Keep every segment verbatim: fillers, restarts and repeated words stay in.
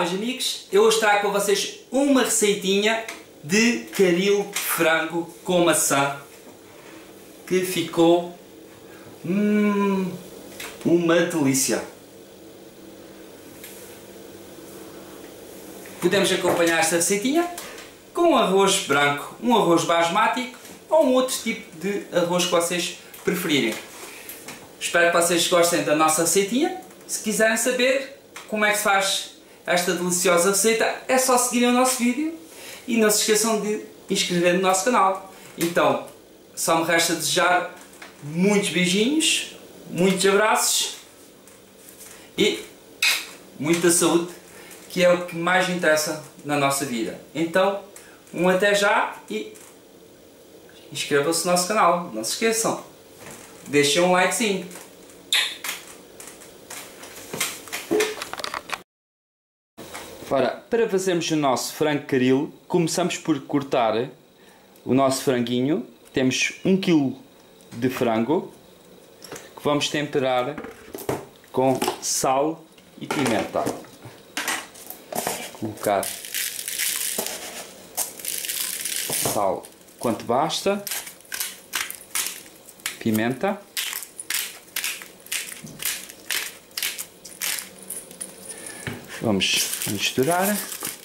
meus amigos, eu hoje trago para vocês uma receitinha de caril de frango com maçã que ficou hum, uma delícia. Podemos acompanhar esta receitinha com um arroz branco, um arroz basmático ou um outro tipo de arroz que vocês preferirem. Espero que vocês gostem da nossa receitinha. Se quiserem saber como é que se faz esta deliciosa receita, é só seguirem o nosso vídeo e não se esqueçam de inscrever no nosso canal. Então, só me resta desejar muitos beijinhos, muitos abraços e muita saúde, que é o que mais interessa na nossa vida. Então, um até já e inscrevam-se no nosso canal, não se esqueçam. Deixem um likezinho. Ora, para fazermos o nosso frango caril, começamos por cortar o nosso franguinho. Temos um quilo de frango que vamos temperar com sal e pimenta. Colocar sal quanto basta, pimenta, vamos misturar.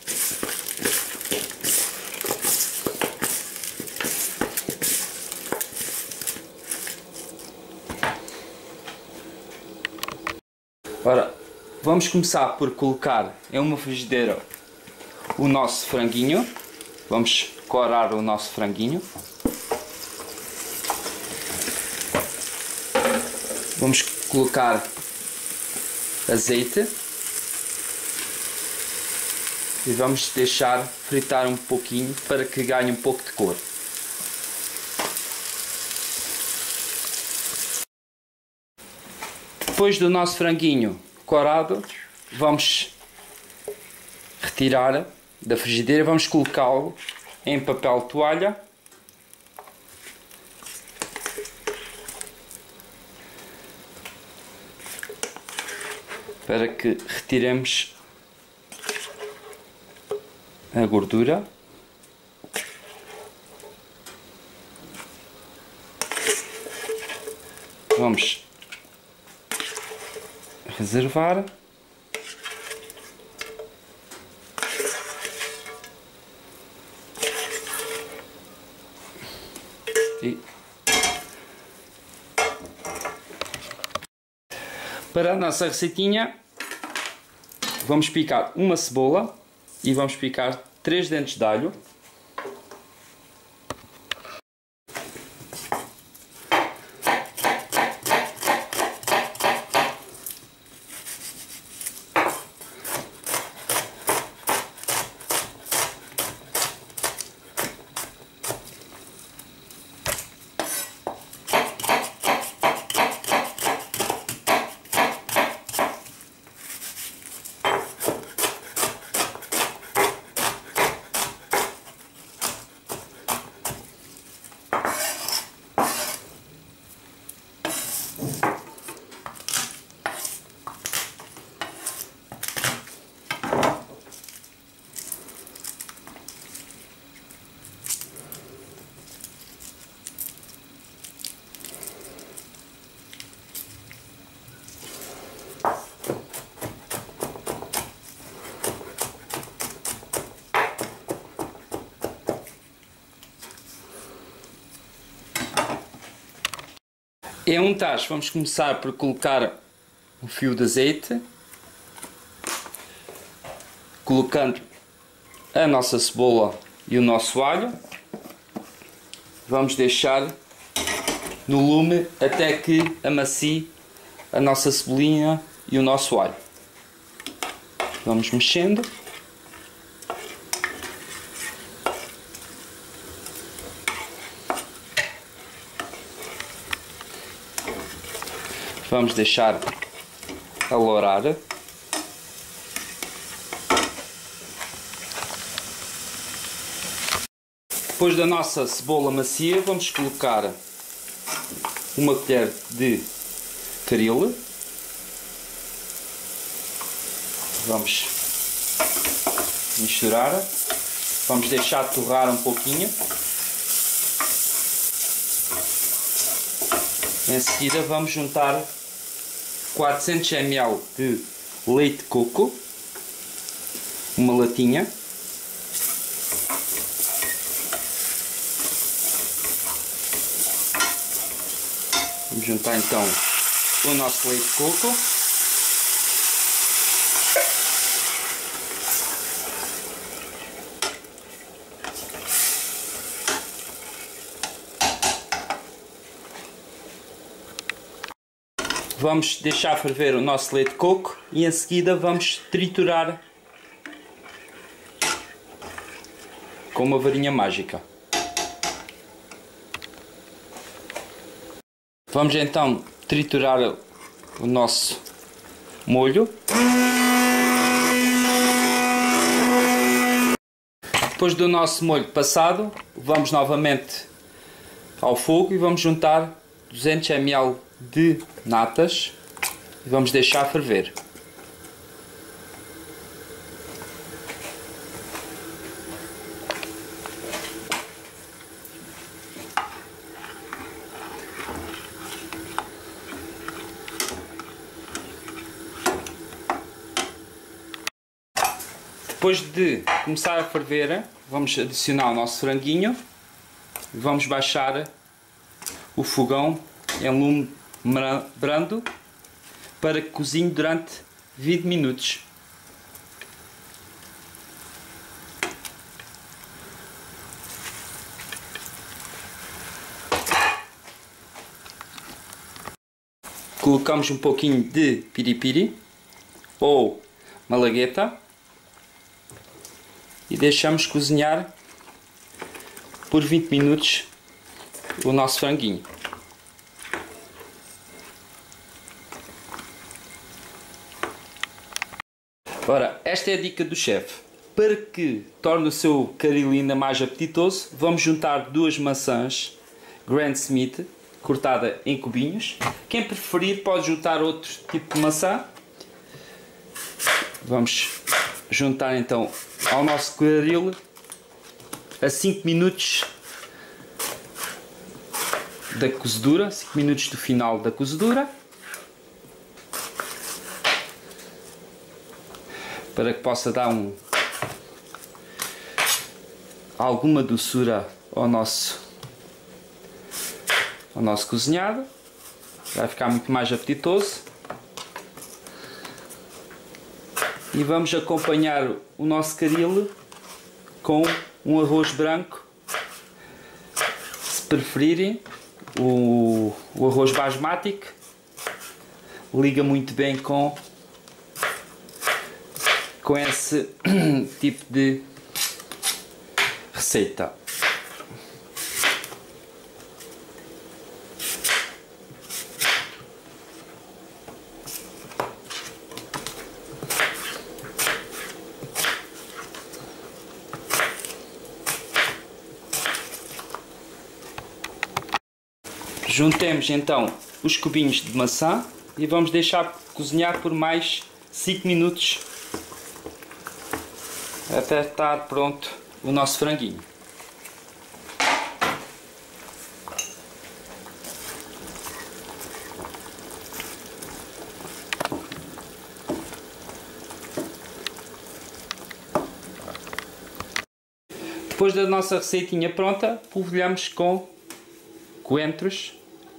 Ora, vamos começar por colocar em uma frigideira o nosso franguinho. Vamos corar o nosso franguinho. Vamos colocar azeite e vamos deixar fritar um pouquinho para que ganhe um pouco de cor. Depois do nosso franguinho corado, vamos retirar da frigideira, vamos colocá-lo em papel toalha para que retiremos a gordura. Vamos reservar. E para a nossa receitinha, vamos picar uma cebola e vamos picar três dentes de alho. Em um tacho vamos começar por colocar um fio de azeite, colocando a nossa cebola e o nosso alho. Vamos deixar no lume até que amacie a nossa cebolinha e o nosso alho. Vamos mexendo. Vamos deixar alourar. Depois da nossa cebola macia, vamos colocar uma colher de caril. Vamos misturar. Vamos deixar torrar um pouquinho. Em seguida vamos juntar quatrocentos mililitros de leite de coco, uma latinha. Vamos juntar então o nosso leite de coco. Vamos deixar ferver o nosso leite de coco e em seguida vamos triturar com uma varinha mágica. Vamos então triturar o nosso molho. Depois do nosso molho passado, vamos novamente ao fogo e vamos juntar duzentos mililitros de natas e vamos deixar ferver. Depois de começar a ferver, vamos adicionar o nosso franguinho e vamos baixar o fogão em lume brando para que cozinhe durante vinte minutos. Colocamos um pouquinho de piripiri ou malagueta e deixamos cozinhar por vinte minutos o nosso franguinho. Ora, esta é a dica do chefe. Para que torne o seu caril ainda mais apetitoso, vamos juntar duas maçãs Granny Smith cortada em cubinhos. Quem preferir pode juntar outro tipo de maçã. Vamos juntar então ao nosso caril a cinco minutos da cozedura, cinco minutos do final da cozedura, para que possa dar um, alguma doçura ao nosso, ao nosso cozinhado. Vai ficar muito mais apetitoso. E vamos acompanhar o nosso caril com um arroz branco. Se preferirem, o, o arroz basmati liga muito bem com com esse tipo de receita. Juntemos então os cubinhos de maçã e vamos deixar cozinhar por mais cinco minutos até estar pronto o nosso franguinho. Depois da nossa receitinha pronta, polvilhamos com coentros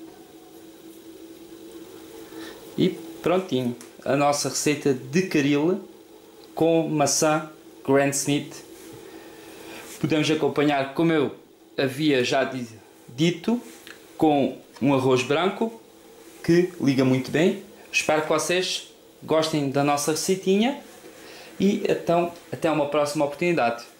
e prontinho, a nossa receita de caril com maçã Granny Smith. Podemos acompanhar, como eu havia já dito, com um arroz branco que liga muito bem. Espero que vocês gostem da nossa receitinha e então até uma próxima oportunidade.